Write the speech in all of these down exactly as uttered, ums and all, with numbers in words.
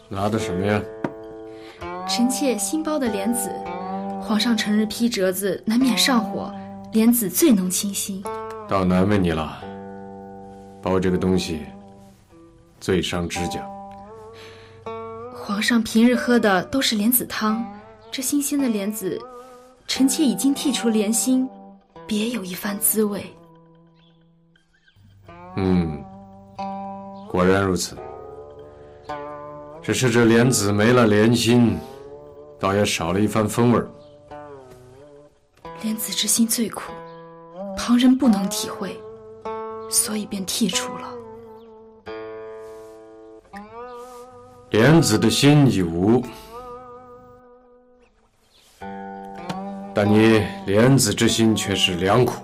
拿的什么呀？ 臣妾新包的莲子，皇上成日批折子，难免上火，莲子最能清心。 倒难为你了，包这个东西最伤指甲。 皇上平日喝的都是莲子汤，这新鲜的莲子，臣妾已经剔除莲心，别有一番滋味。 嗯，果然如此。只是这莲子没了莲心，倒也少了一番风味儿。 莲子之心最苦，旁人不能体会，所以便剔除了。 莲子的心已无，但你莲子之心却是良苦。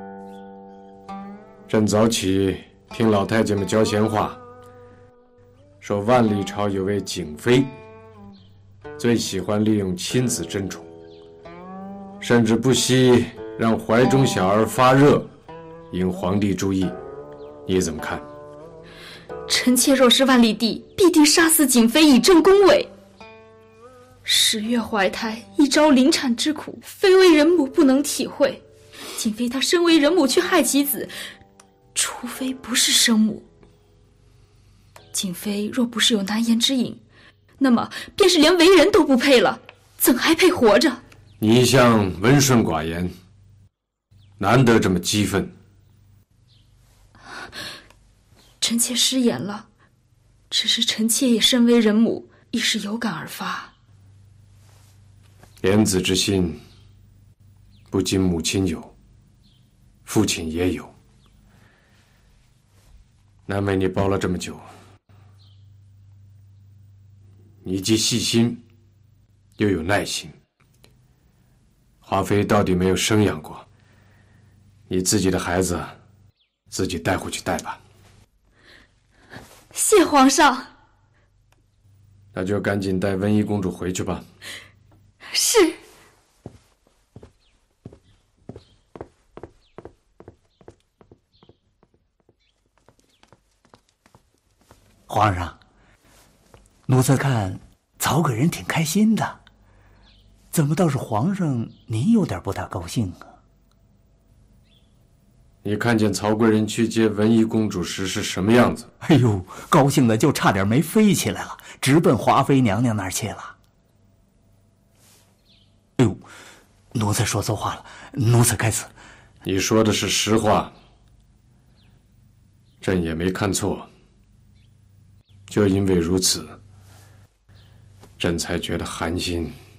朕早起听老太监们教闲话，说万历朝有位景妃，最喜欢利用亲子争宠，甚至不惜让怀中小儿发热，引皇帝注意。你怎么看？ 臣妾若是万历帝，必定杀死景妃以正宫位。十月怀胎，一朝临产之苦，非为人母不能体会。景妃她身为人母去害其子，除非不是生母。景妃若不是有难言之隐，那么便是连为人都不配了，怎还配活着？ 你一向温顺寡言，难得这么激愤。 臣妾失言了，只是臣妾也身为人母，亦是有感而发。 莲子之心，不仅母亲有，父亲也有。难为你包了这么久，你既细心，又有耐心。华妃到底没有生养过，你自己的孩子，自己带回去带吧。 谢皇上。 那就赶紧带温宜公主回去吧。 是。 皇上，奴才看曹贵人挺开心的，怎么倒是皇上您有点不大高兴啊？ 你看见曹贵人去接文宜公主时是什么样子？ 哎呦，高兴的就差点没飞起来了，直奔华妃娘娘那儿去了。哎呦，奴才说错话了，奴才该死。 你说的是实话，朕也没看错。就因为如此，朕才觉得寒心。